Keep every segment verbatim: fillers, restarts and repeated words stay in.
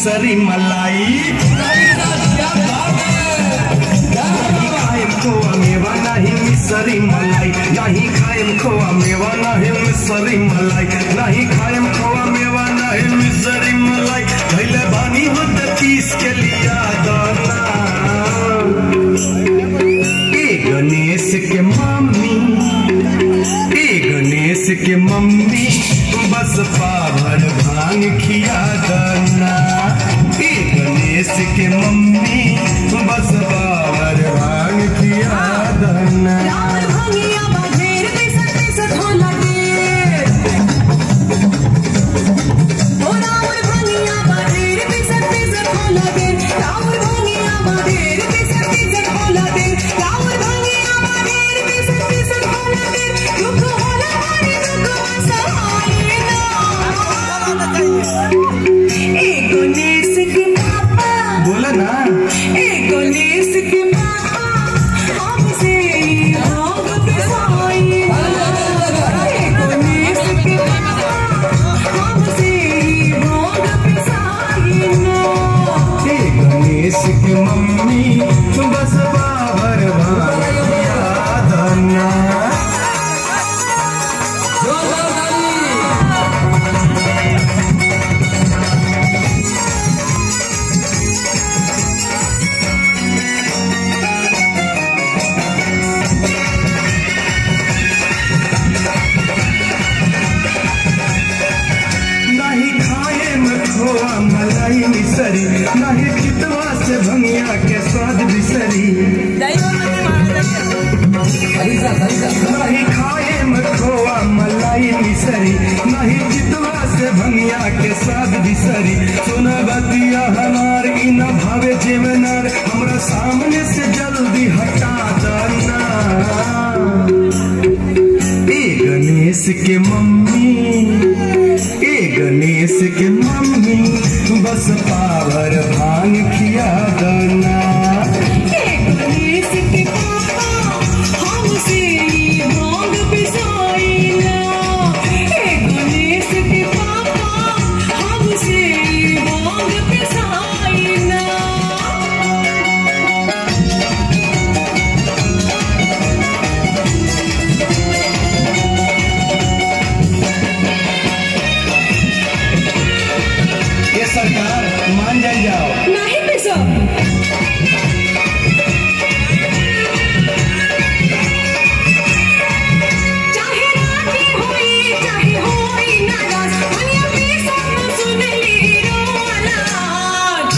मिसरी मलाई। नहीं खाएम खोआ मेवा नहीं मिसरी मलाई, नहीं खाएम खोआ मेवा नहीं मिसरी मलाई, नहीं खाएम खोआ मेवा नहीं मिसरी मलाई। धैले बानी होत पीस के लिया दाना। ए गणेश के मम्मी, ए गणेश के मम्मी बस पाभर भांग खिया दाना। ए गणेश के मम्मी बस पाभर भांग खिया दाना। बोला ना ए गणेश के पापा हमसे भांग पिसाई। ए गणेश के पापा हमसे भांग पिसाई ना। ए गणेश के मम्मी बस बाबर भांग याद ना। मलाई मिसरी नहीं चितवा से भंगिया के स्वाद बिसरी। नहीं खाए खोआ मलाई मिसरी नहीं चितवा से भंगिया के स्वाद बिसरी। सुना बतिया हमार ई न भावे जेवनार हमरा सामने से जल्दी हटा देना। ए गणेश के मम्मी, ए गणेश के मम्मी बस पावर भांग खिया दाना। ए गणेश के पापा हमसे भांग पिसाई ना। ए गणेश के पापा हमसे भांग पिसाई ना। सरकार मान जाए जाओ नहीं पैसा। चाहे राती होई चाहे होई नाराज दुनिया में सब सुन ली रोलाज।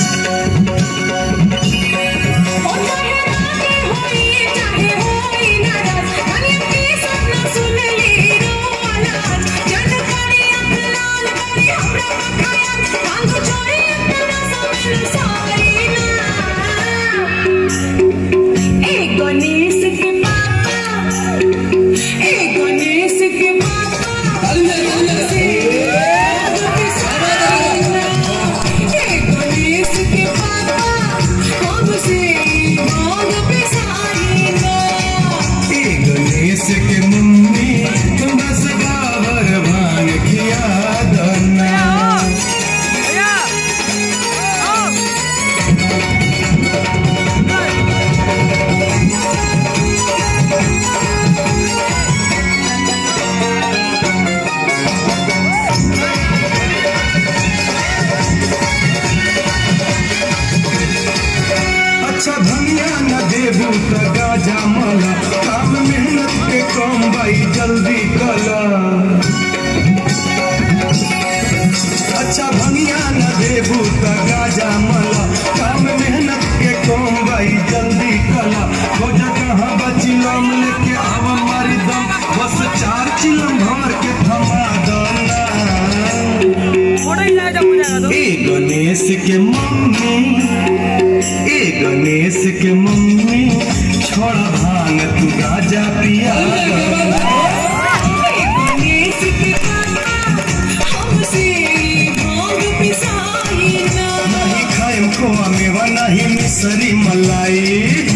ओ चाहे राती होई चाहे होई नाराज दुनिया में सब सुन ली रोलाज। जन करी आँख लाल करी हमरा खाया भांग छोड़ी अपना समझ सारी ना। ए गणेश के पापा, ए गणेश के पापा हमसे भांग पिसाई ना। ए गणेश के पापा हमसे भांग पिसाई ना। ए गणेश के मम्मी बस बाबर भांग खिया दाना। अच्छा भंगिया न देबू त गाजा मला काम मेहनत के कम भाई जल्दी कला। अच्छा भंगिया न देबू त गाजा मला काम मेहनत के कम भाई जल्दी कला। खोज कहाँ बचिलम लेके आव मारी दम बस चार चिलम भर के थमा दाना। ए गणेश के मम्मी, ए गणेश के मम्मी छोड़ा भांग तू गाजा पिया। गणेश के पापा हमसे भांग पिसाई ना। नहीं खाएम खोआ मेवा नहीं मिसरी मलाई।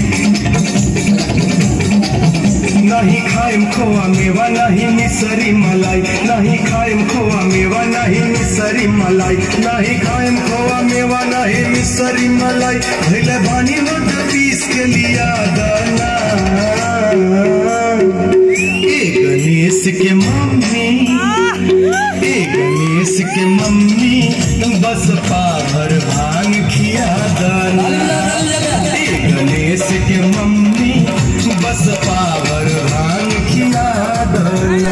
नहीं खाएम खोआ मेवा नहीं मिसरी मलाई, नहीं खाएम खोआ मेवा नहीं मिसरी मलाई, नहीं खाएम खोआ मेवा नहीं मिसरी मलाई भैले बानी नोट पीस के लिया दाना। ए गणेश के मम्मी ए गणेश के मम्मी बस पाभर भांग खिया दाना। ए गणेश के मम्मी बस पाभर भांग खिया दाना।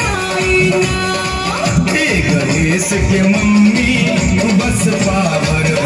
गणेश के मम्मी बस पावर